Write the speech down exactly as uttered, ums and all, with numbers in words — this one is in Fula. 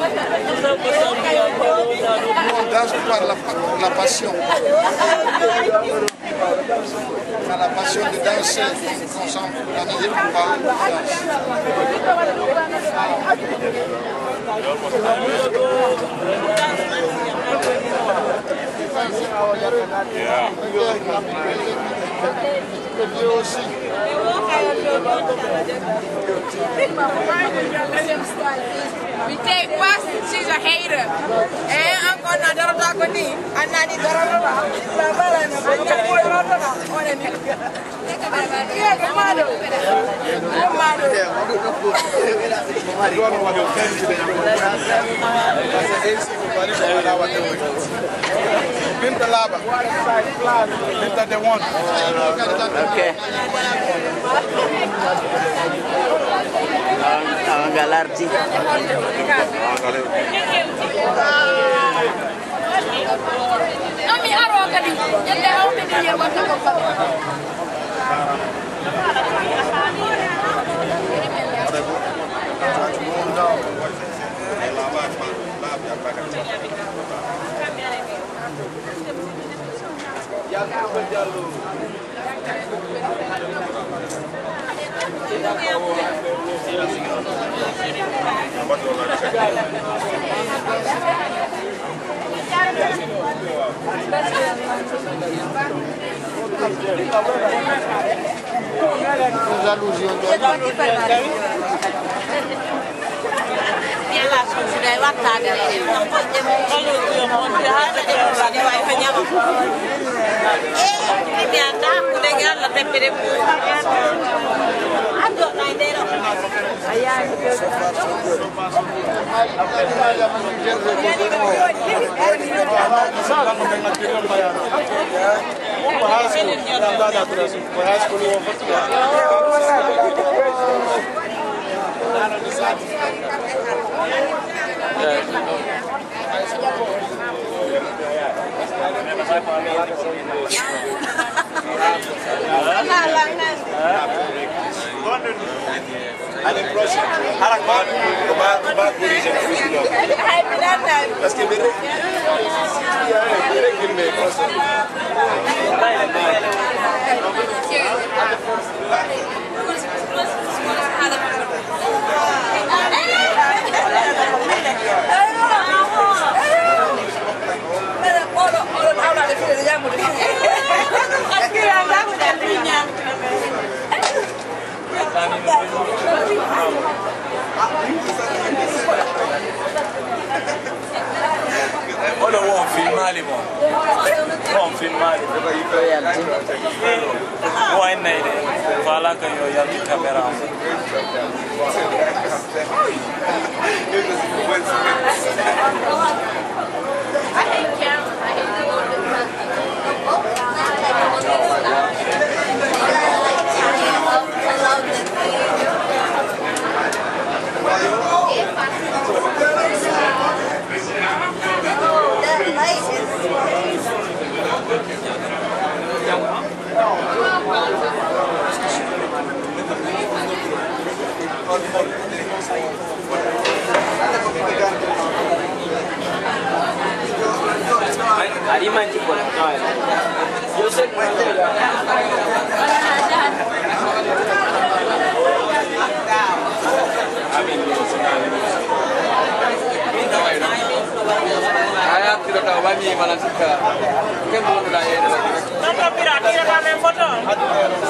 danse par la, la passion. On a la passion de danser ensemble. On est par la danse. Le aussi. We take first, she's a hater. And I'm going to talk with me. I'm not even going to Pinta lava. Pinta the one. Okay. Ang galarji. Ami aro kadi. Yalla hawo me ni yamba ko ko. Nos allusions de An impression. Harak ba? Ba ba origin Cristo. Parce que bere. Bere gilme impression. Olha o filme ali, bom. Bom filme ali. O aí nele, fala que eu ia de câmera. Ari manci bola. Yo sé que Ayat tidak tahu bani malah suka. Kan belum dah ada lagi. Nampak pirata, pirata main foto.